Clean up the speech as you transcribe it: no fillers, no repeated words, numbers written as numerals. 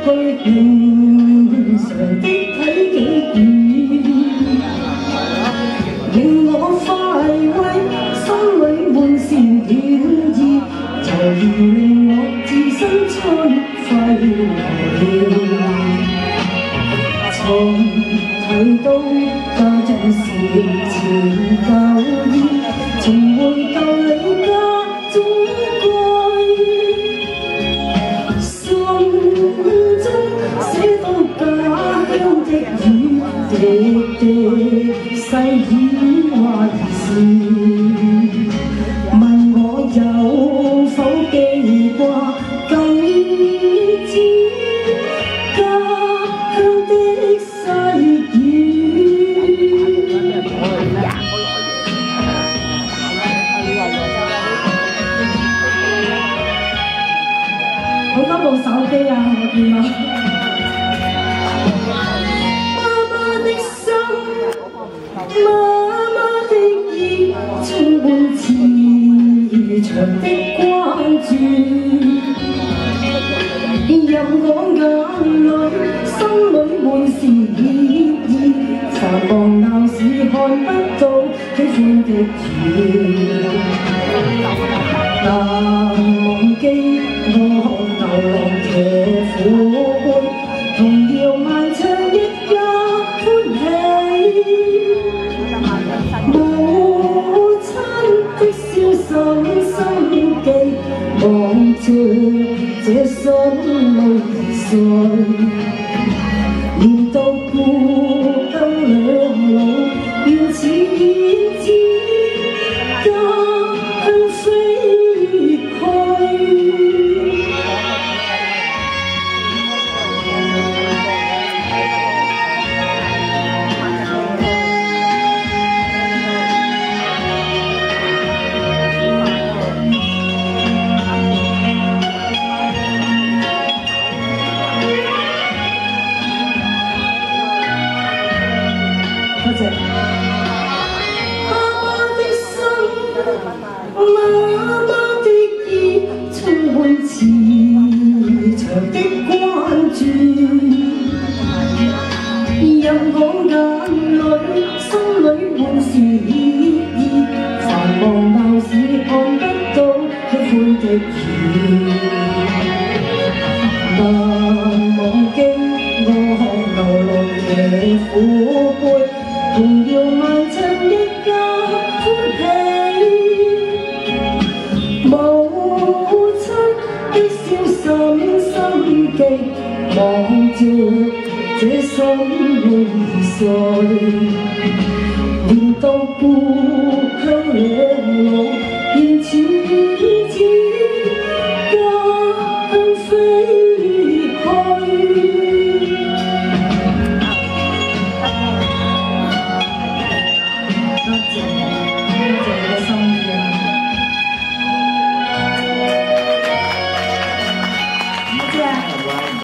平常的體己語，令我快慰，心裏滿是暖意，就如令我置身春暉來。從提到家陣是前舊意，重回舊你家中歸。 滴滴細語話事，問我有否記掛舊日子，家鄉的細語。好多部手機啊，我見到。 媽媽的意充滿慈祥的關注，入我眼裏，心裏滿是熱意。繁忙鬧市看不到喜歡的雨，難忘記我流浪騎虎背，童謠漫唱一家歡喜。 母親的笑心心記，望着這心淚碎，念到故鄉兩老，願似燕子家鄉飛去。 多謝。媽媽的心，媽媽的意，充滿慈祥的關注，入我眼裏，心裏滿是熱意。繁忙鬧市看不到喜歡的雨，難忘記我流浪騎虎背。 童謠漫唱一家歡喜，母親的笑心心記，望着這心淚碎，念到故鄉兩老。